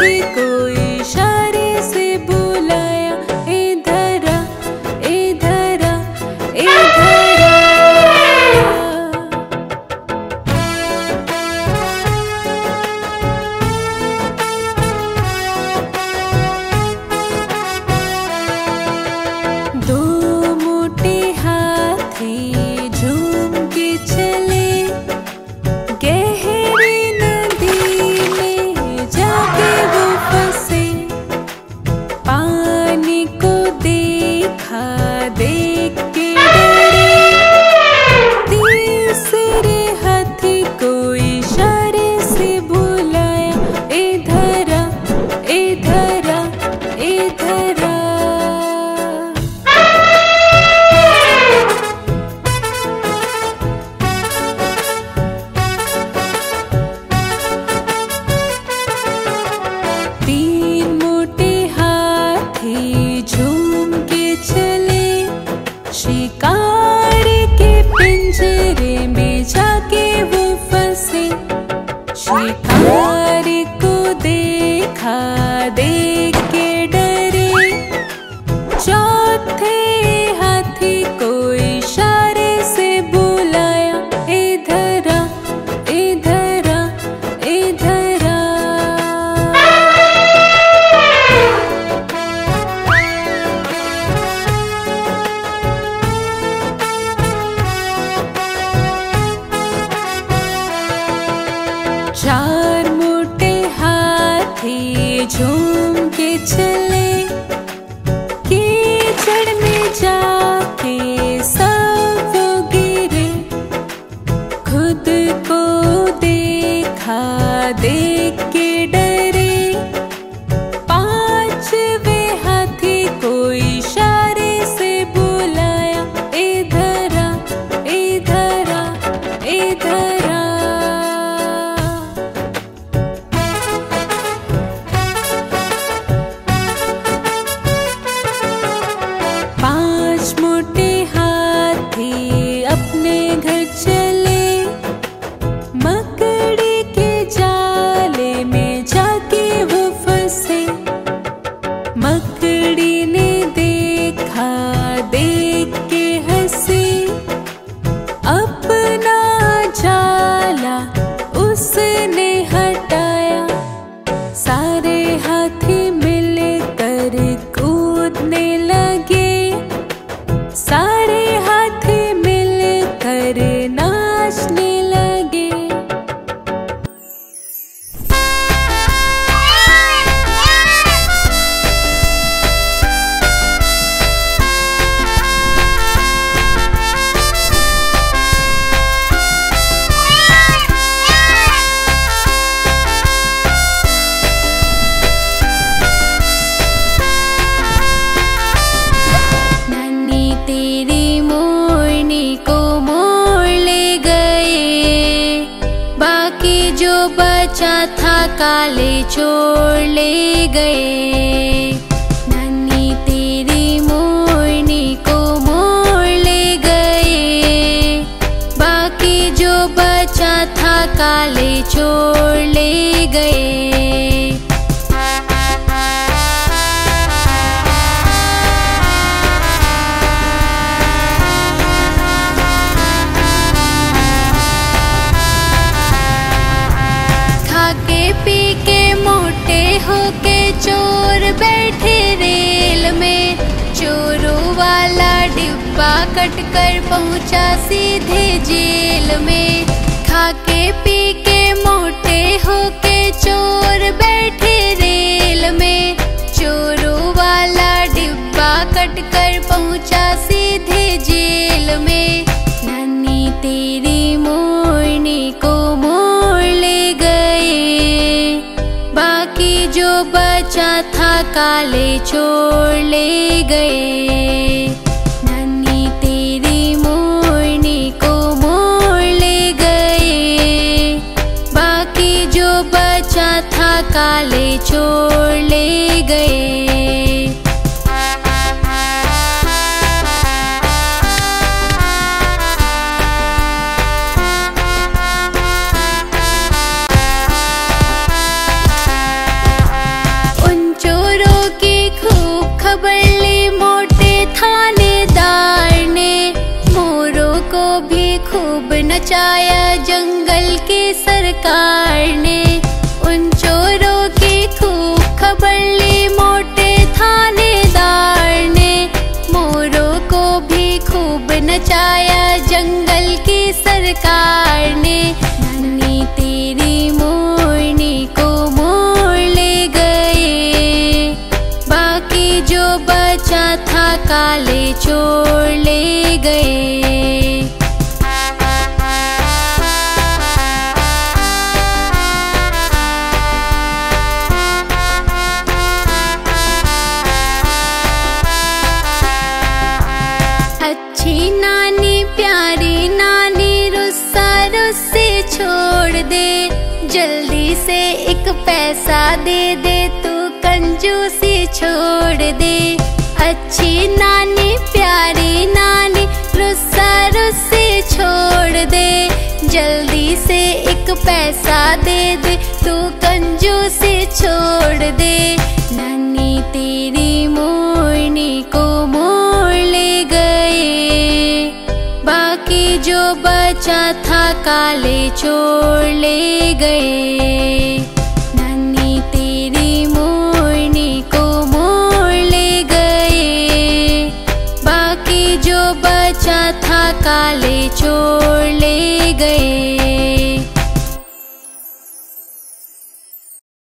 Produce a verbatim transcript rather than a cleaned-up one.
हाथी को इशारे से बुलाया, इधर आ, इधर आ, इधर आ। दो मोटे हाथी झूम के चले, गहरी नदी में जाके वो फंसे। पानी को देखा, देख के डरे, तीसरे हाथी को इशारे से बुलाया, इधर आ, इधर आ, इधर आ। तीन मोटे हाथी झूम के चले, शिकार के पिंजरे में जाके वो फंसे। शिकार को देखा, देख के डरे, चौथे हाथी को इशारे से बुलाया, इधर आ, इधर आ, इधर आ। चार मोटे हाथी झूम के चले, कीचड़ में जाके सब वो गिरे। खुद को देखा, देख के डरे, पांचवे हाथी को इशारे से बुलाया, इधर आ, इधर आ, इधर आ। पांच मोटे हाथी अपने घर चले, मकड़ी के जाले में जाके वो फंसे। मकड़ी ने देखा, देख के हंसी, अपना जाला उसने हटाया। सारे हाथी मिलकर कूदने लगे, सारे हाथी मिलकर नाचने लगे। नन्ही तेरी मोरनी को मोर ले गए, बाकी जो बचा था काले चोर ले गए। नन्ही तेरी मोरनी को मोर ले गए, बाकी जो बचा था काले चोर ले गए। खाके पी के मोटे होके चोर बैठे रेल में, चोरों वाला डिब्बा कट कर पहुंचा सीधे जेल में। खाके पी के मोटे होके चोर बैठे रेल में, चोरों वाला डिब्बा कट कर पहुंचा सीधे जेल में। नन्ही तेरी मोरनी को मोर ले गए, बाकी जो बचा था काले चोर ले गए। नन्ही तेरी मोरनी को मोर ले गए, बाकी जो बचा था काले चोर ले गए। सरकार ने। उन चोरों की खूब खबर ली मोटे थानेदार ने। मोरों को भी खूब नचाया जंगल की सरकार ने। नन्ही तेरी मोरनी को मोर ले गए, बाकी जो बचा था काले चोर ले गए। अच्छी नानी प्यारी नानी रुस्सा रुस्सी छोड़ दे, जल्दी से एक पैसा दे दे तू कंजूसी छोड़ दे। अच्छी नानी प्यारी नानी रुस्सा रुस्सी छोड़ दे, जल्दी से एक पैसा दे दे तू कंजूसी छोड़ दे। नानी तेरी मोरनी को मोर ले गए, बाकी जो बचा था काले चोर ले गए। नानी तेरी मोरनी को मोर ले गए, बाकी जो बचा था काले चोर ले गए।